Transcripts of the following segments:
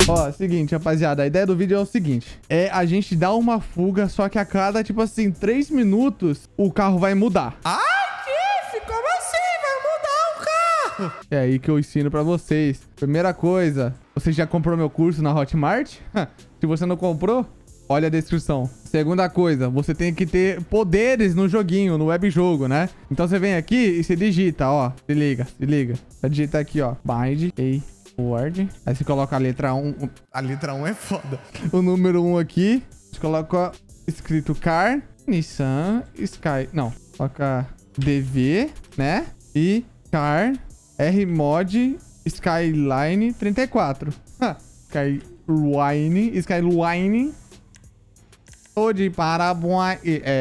Ó, seguinte, rapaziada. A ideia do vídeo é o seguinte. É a gente dar uma fuga, só que a cada, tipo assim, 3 minutos, o carro vai mudar. Ai, Tiff, como assim? Vai mudar o carro? É aí que eu ensino pra vocês. Primeira coisa, você já comprou meu curso na Hotmart? Se você não comprou, olha a descrição. Segunda coisa, você tem que ter poderes no joguinho, no webjogo, né? Então você vem aqui e você digita, ó. Se liga, se liga. Você digita aqui, ó. Bind, Word. Aí você coloca a letra 1. A letra 1 é foda. O número 1 aqui. Você coloca escrito Car, Nissan, Sky. Não. Coloca DV, né? E Car, R-Mod, Skyline 34. Skyline. Ou de Paraguai.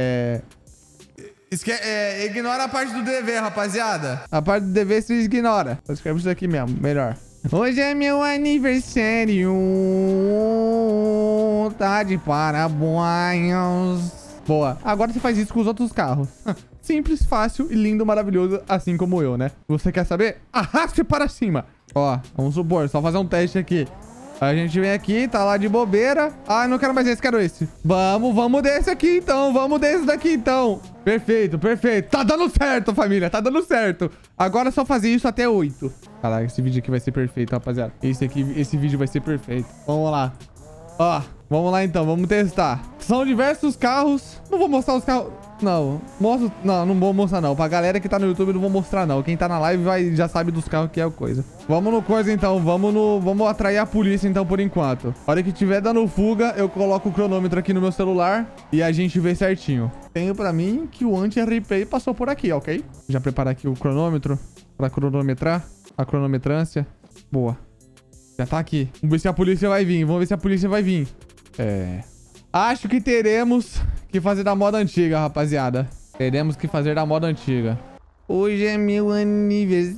Ignora a parte do dever, rapaziada. A parte do dever você ignora. Eu escrevo isso aqui mesmo, melhor. Hoje é meu aniversário. Tá de parabéns. Boa. Agora você faz isso com os outros carros. Simples, fácil e lindo, maravilhoso, assim como eu, né? Você quer saber? Arraste para cima. Ó, vamos supor, só fazer um teste aqui. A gente vem aqui, tá lá de bobeira. Ah, não quero mais esse, quero esse. Vamos desse aqui então, vamos desse daqui então. Perfeito, perfeito. Tá dando certo, família, tá dando certo. Agora é só fazer isso até 8. Caraca, esse vídeo aqui vai ser perfeito, rapaziada. Esse vídeo vai ser perfeito. Vamos lá. Ó, vamos lá então, vamos testar. São diversos carros. Não vou mostrar os carros. Não, mostro. Não vou mostrar não. Pra galera que tá no YouTube, não vou mostrar não. Quem tá na live já sabe dos carros que é a coisa. Vamos no coisa então. Vamos atrair a polícia então por enquanto. A hora que tiver dando fuga, eu coloco o cronômetro aqui no meu celular e a gente vê certinho. Tenho pra mim que o anti-replay passou por aqui, ok? Já preparar aqui o cronômetro pra cronometrar. A cronometrância. Boa. Já tá aqui. Vamos ver se a polícia vai vir. Acho que teremos que fazer da moda antiga, rapaziada. Teremos que fazer da moda antiga. Hoje é meu aniversário.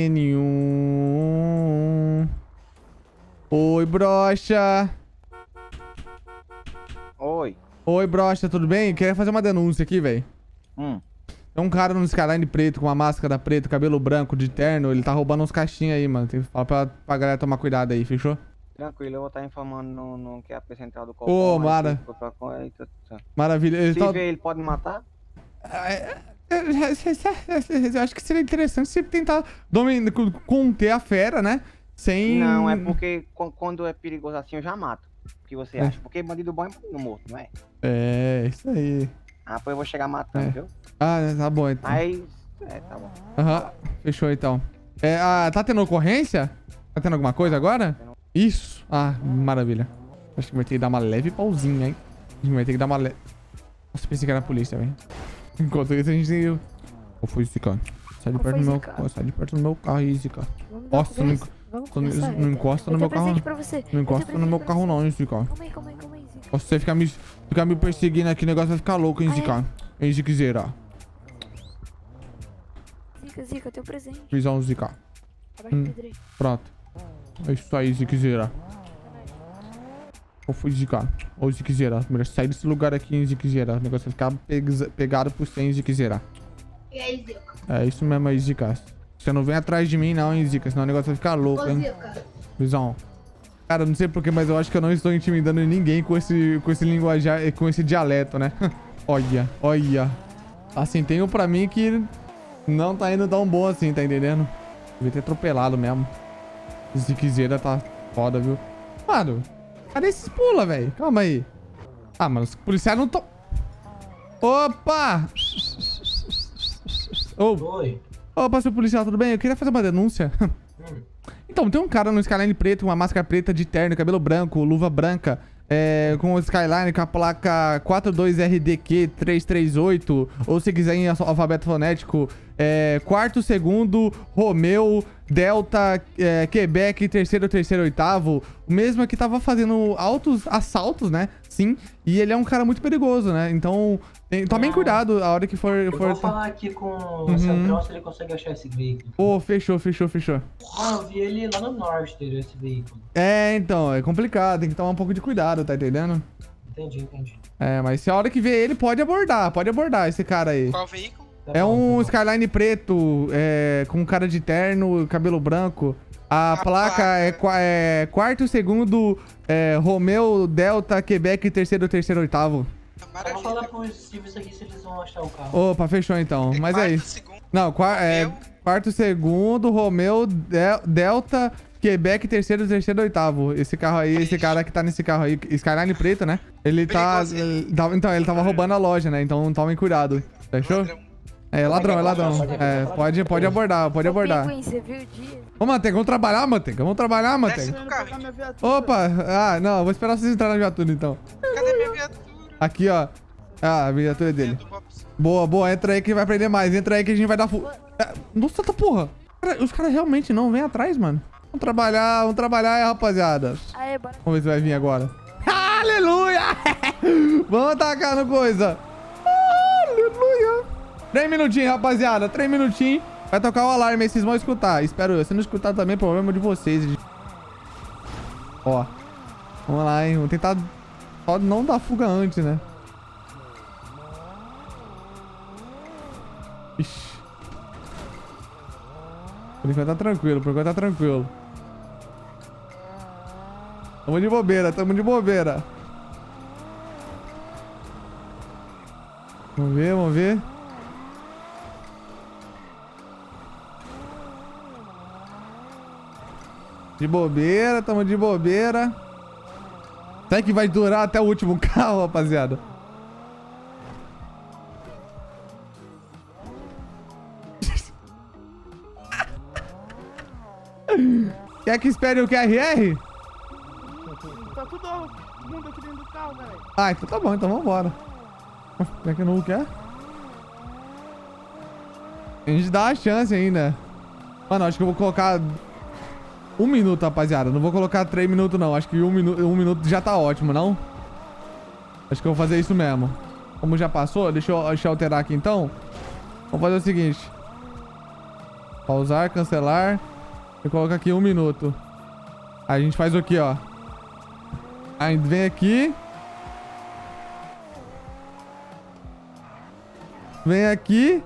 Oi, brocha. Oi. Oi, brocha, tudo bem? Queria fazer uma denúncia aqui, velho. Tem um cara no Skyline preto, com uma máscara preta, cabelo branco, de terno. Ele tá roubando uns caixinhos aí, mano. Tem que falar pra galera tomar cuidado aí, fechou? Tranquilo, eu vou estar informando no que é a central do Ô, Mara. Maravilha. Se ver ele, pode matar? Eu acho que seria interessante você tentar conter a fera, né? Sem... Não, é porque quando é perigoso assim eu já mato. O que você acha? Porque bandido bom é bandido morto, não é? É, isso aí. Ah, pois eu vou chegar matando, viu? Ah, tá bom então. Aí, tá bom. Aham, fechou então. Tá tendo ocorrência? Tá tendo alguma coisa agora? Isso. Ah, maravilha. Acho que vai ter que dar uma leve pausinha, hein? A gente vai ter que dar uma leve... Nossa, pensei que era a polícia, velho. Enquanto isso, a gente tem... Qual foi esse cara? Sai de perto do meu carro. Sai de perto do meu carro aí, esse cara. Nossa, não encosta no meu carro. Não encosta no meu carro não, esse cara. Calma aí, Zica. Se você ficar me perseguindo aqui, o negócio vai ficar louco, hein, Zica? Hein, Ziquezeira? Zica, teu presente. Visão, Zica. Abaixa o vidro aí. Pronto. É isso aí, Ziquezeira. Qual foi, Zica? Ô, Ziquezeira. Melhor sair desse lugar aqui, hein, Ziquezeira. O negócio vai ficar pegado por 100, Ziquezeira. E aí, Zica? É isso mesmo aí, Zica. Você não vem atrás de mim, não, hein, Zica. Senão o negócio vai ficar louco, hein. Visão. Cara, não sei porquê, mas eu acho que eu não estou intimidando ninguém com esse linguajar, com esse dialeto, né? Olha. Assim, tenho pra mim que não tá indo tão bom assim, tá entendendo? Devia ter atropelado mesmo. Ziquezeira tá foda, viu? Mano, cadê esses pula, velho? Calma aí. Ah, mano, os policiais não tão... Opa! Oi. Opa, seu policial, tudo bem? Eu queria fazer uma denúncia. Então, tem um cara no Skyline preto, com uma máscara preta de terno, cabelo branco, luva branca, com o Skyline com a placa 42RDQ338, ou se quiser em alfabeto fonético, quarto, segundo, Romeu, Delta, Quebec, terceiro, oitavo. O mesmo que tava fazendo altos assaltos, né? Sim. E ele é um cara muito perigoso, né? Então, tomem cuidado a hora que for... Eu vou falar aqui com o Centrão se ele consegue achar esse veículo. Pô, fechou. Ah, eu vi ele lá no norte, esse veículo. Então, é complicado. Tem que tomar um pouco de cuidado, tá entendendo? Entendi. Mas se a hora que vê ele, pode abordar esse cara aí. Qual veículo? É um Skyline preto, com cara de terno, cabelo branco. A placa é quarto, segundo, Romeo, Delta, Quebec, terceiro, oitavo. Vou falar pros civis aqui se eles vão achar o carro. Opa, fechou então. Mas é isso. Segundo, Não, quarto, segundo, Romeo, Delta, Quebec, terceiro, oitavo. Esse carro aí, esse cara que tá nesse carro aí, Skyline preto, né? Ele então, ele tava roubando a loja, né? Então tomem cuidado. Fechou? É ladrão. Pode abordar. Pinguim, você viu o dia? Ô, Manteiga, vamos trabalhar, Manteiga. desce no carro. Opa, não, eu vou esperar vocês entrarem na viatura, então. Cadê minha viatura? Aqui, ó. Ah, a viatura é dele. Do Robson. Boa, entra aí que vai prender mais. Entra aí que a gente vai dar Nossa, tá porra. Os caras realmente não vêm atrás, mano. Vamos trabalhar aí, rapaziada. Aê, bora. Vamos ver se vai vir agora. Aleluia! Vamos atacar no coisa. Aleluia! 3 minutinhos, rapaziada. 3 minutinhos. Vai tocar o alarme aí, vocês vão escutar. Espero eu. Se não escutar também, problema de vocês. Ó. Vamos lá, hein. Vamos tentar só não dar fuga antes, né? Ixi. Por enquanto tá tranquilo. Tamo de bobeira. Vamos ver. Tamo de bobeira. Até que vai durar até o último carro, rapaziada. Quer que espere o QRR? Tá todo mundo aqui dentro do carro, velho. Ah, então tá bom, então vambora. Quer que não quer? A gente dá uma chance ainda. Mano, acho que eu vou colocar 1 minuto, rapaziada. Não vou colocar 3 minutos, não. Acho que 1 minuto já tá ótimo, não? Acho que eu vou fazer isso mesmo. Como já passou, deixa eu alterar aqui, então. Vamos fazer o seguinte. Pausar, cancelar. Eu coloco aqui 1 minuto. Aí a gente faz o quê, ó. Aí vem aqui. Vem aqui.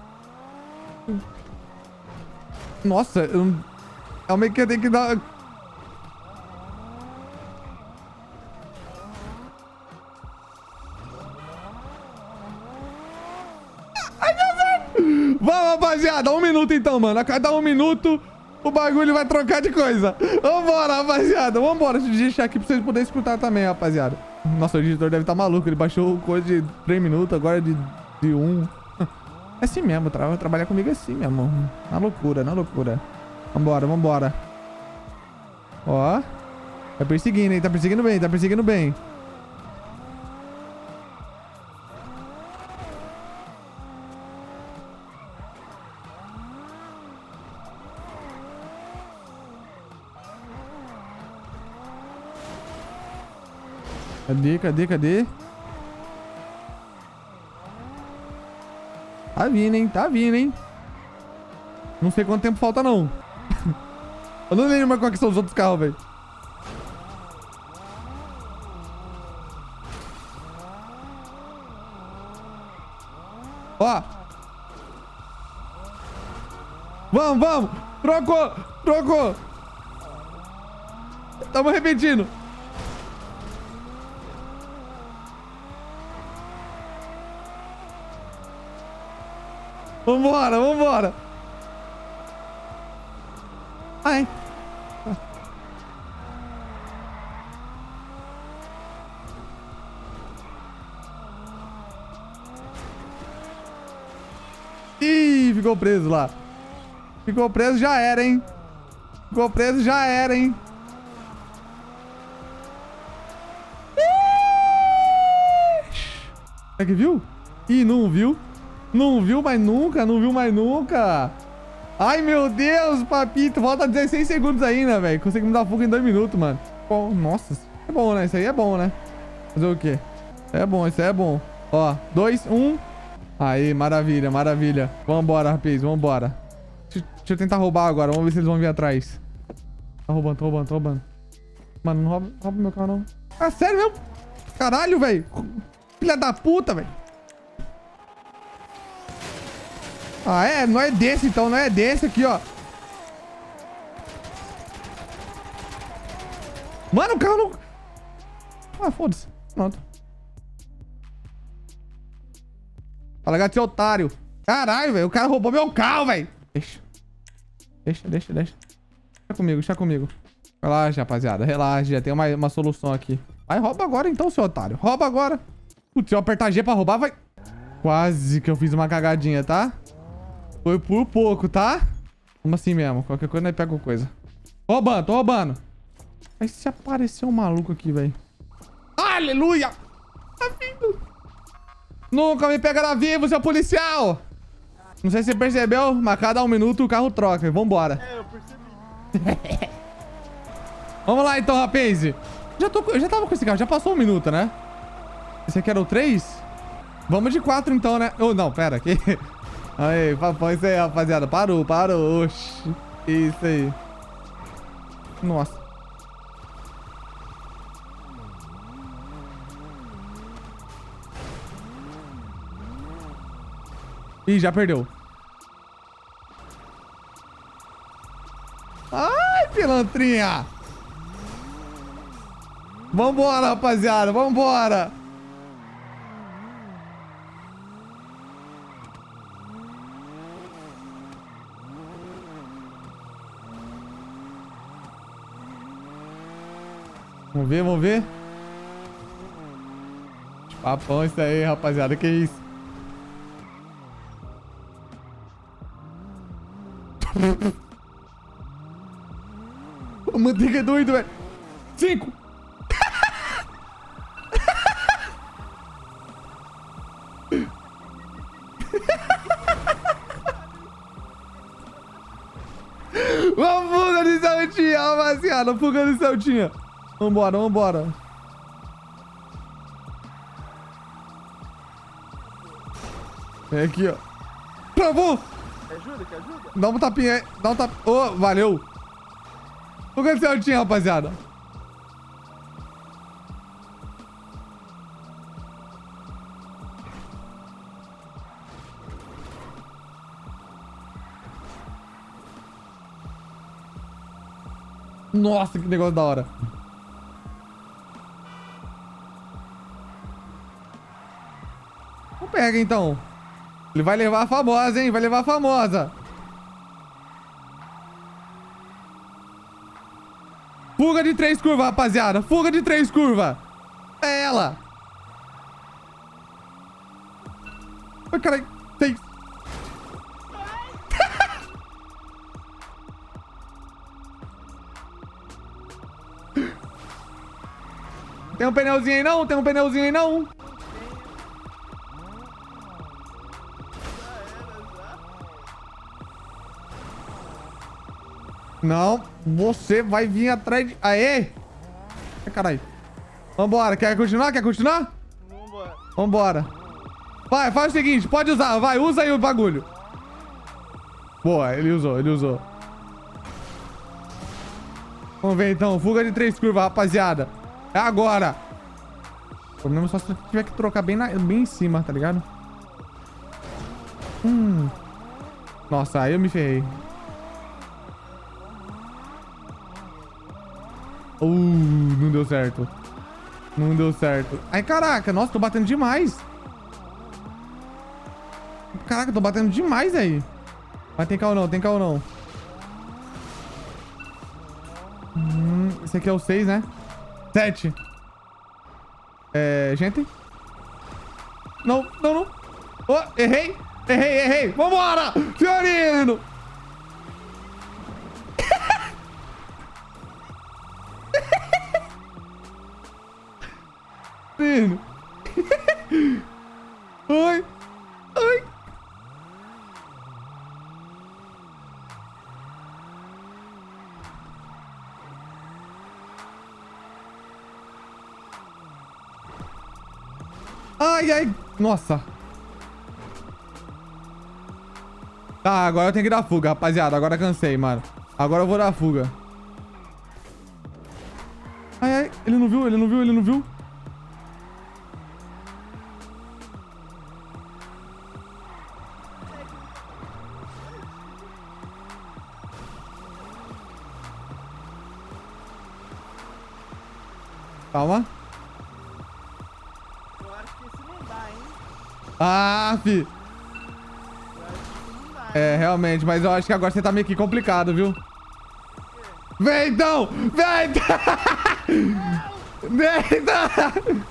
Nossa, é meio que eu tenho que dar... Ai, meu Deus! Vamos, rapaziada. 1 minuto então, mano. A cada 1 minuto, o bagulho vai trocar de coisa. Vambora, rapaziada. Vambora. Deixa eu deixar aqui pra vocês poderem escutar também, rapaziada. Nossa, o editor deve estar maluco. Ele baixou coisa de 3 minutos, agora de 1. É assim mesmo, trabalhar comigo é assim mesmo. Na loucura. Vambora. Ó. Tá perseguindo, hein? Tá perseguindo bem. Cadê? Tá vindo, hein? Não sei quanto tempo falta, não. Eu não lembro mais qual que são os outros carros, velho. Ó. Vamos. Trocou. Tamo repetindo. Vambora. Ai. Ih, ficou preso lá. Já era, hein? É que viu? Ih, não viu mais nunca. Ai, meu Deus, papito. Falta 16 segundos ainda, velho. Consegui me dar fuga em 2 minutos, mano. Bom, nossa. É bom, né? Isso aí é bom, né? Fazer o quê? Isso aí é bom. Ó, 2, 1. Aí, maravilha. Vambora, rapaz, vambora. Deixa eu tentar roubar agora. Vamos ver se eles vão vir atrás. Tô roubando. Mano, não rouba meu carro, não. Ah, sério mesmo? Caralho, velho. Filha da puta, velho. Ah, é? Não é desse, então. Não é desse aqui, ó. Mano, o carro não... Ah, foda-se. Pronto. Fala, gato, seu otário. Caralho, velho. O cara roubou meu carro, velho. Deixa. Deixa. Deixa comigo. Relaxa, rapaziada. Relaxa, já tem uma solução aqui. Vai, rouba agora então, seu otário. Rouba agora. Putz, se eu apertar G pra roubar, vai... Quase que eu fiz uma cagadinha, tá? Foi por pouco, tá? Vamos assim mesmo. Qualquer coisa, nós pega coisa. Roubando, tô roubando. Aí se aparecer um maluco aqui, velho. Aleluia! Tá vindo. Nunca me pegará vivo, seu policial! Não sei se você percebeu, mas cada 1 minuto o carro troca. Vambora. É, eu percebi. Vamos lá então, rapaz. Eu já tava com esse carro, já passou 1 minuto, né? Esse aqui era o 3? Vamos de 4 então, né? Oh, não, pera, aqui. Aí, põe isso aí, rapaziada. Parou. Oxi. Isso aí. Nossa. Ih, já perdeu. Ai, pilantrinha. Vambora, rapaziada. Vambora. Vamos ver. Papão isso aí, rapaziada. Que isso? O manteiga é doido, velho. 5. Uma fuga de Celtinha, rapaziada. Fuga de Celtinha. Vambora. Vem aqui, ó. Travou! Quer ajuda? Dá um tapinha aí. Dá um tapinha. Ô, valeu. Fuga de Celtinha, rapaziada. Nossa, que negócio da hora. Pega então. Ele vai levar a famosa, hein? Vai levar a famosa. Fuga de 3 curvas, rapaziada. Fuga de 3 curvas. É ela. Ai, caralho. Tem... Tem um pneuzinho aí não? Tem um pneuzinho aí não? Não, você vai vir atrás de... Aê! Ai, caralho. Vambora, quer continuar? Vambora. Vai, faz o seguinte, pode usar, vai, usa aí o bagulho. Boa, ele usou. Vamos ver então, fuga de 3 curvas, rapaziada. É agora. O problema é só se tiver que trocar bem em cima, tá ligado? Nossa, aí eu me ferrei. Não deu certo. Ai, caraca. Nossa, tô batendo demais. Caraca, tô batendo demais aí. Mas tem carro não. Esse aqui é o 6, né? 7. Gente. Não. Oh, errei. Vambora. Fiorino. Oi. Ai. Nossa. Tá, agora eu tenho que dar fuga, rapaziada. Agora cansei, mano. Agora eu vou dar fuga. Ai. Ele não viu. Calma. Eu acho que esse não dá, hein? Ah, fi. Eu acho que esse não dá. É, realmente, mas eu acho que agora você tá meio que complicado, viu? Vem então! Vem então! Vem então!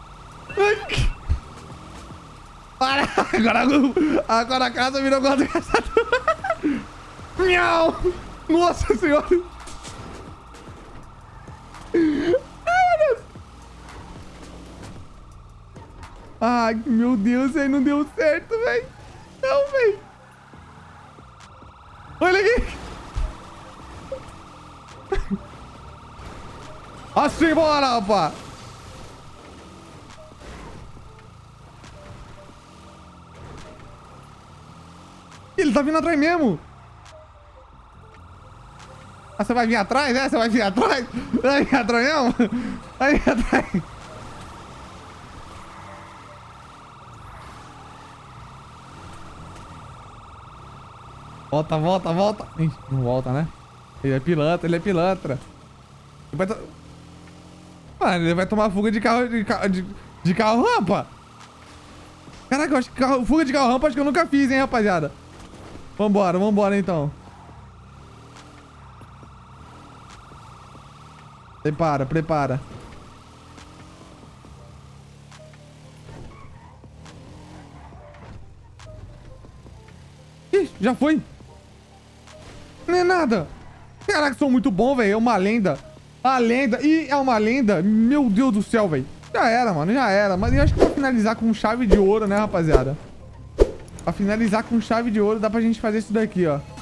Para! Agora a casa virou igual do caçador. Miau! Nossa senhora! Ai, meu Deus, aí não deu certo, velho. Não, velho. Olha aqui. Assim, bora, rapaz. Ele tá vindo atrás mesmo. Ah, você vai vir atrás, é? Você vai vir atrás? Vai vir atrás mesmo? Vai vir atrás. Volta, volta, volta. Ih, não volta, né? Ele é pilantra, ele é pilantra. Mano, ele vai tomar fuga de carro, de carro rampa. Caraca, eu acho que fuga de carro rampa acho que eu nunca fiz, hein, rapaziada. Vambora, vambora então. Prepara, prepara. Ih, já foi. Não é nada. Caraca, sou muito bom, velho. É uma lenda. A lenda. Ih, é uma lenda. Meu Deus do céu, velho. Já era, mano. Já era. Mas eu acho que pra finalizar com chave de ouro, né, rapaziada? Pra finalizar com chave de ouro, dá pra gente fazer isso daqui, ó.